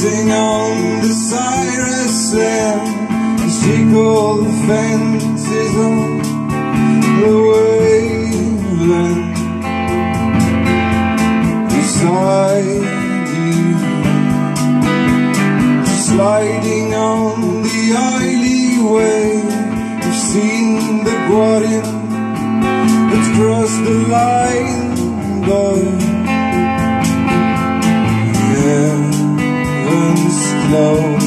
dancing on the Cyrus land, as she called the fences on the waveland. Beside you, sliding on the alleyway, you've seen the guardian that's crossed the line, boy. Heaven's close.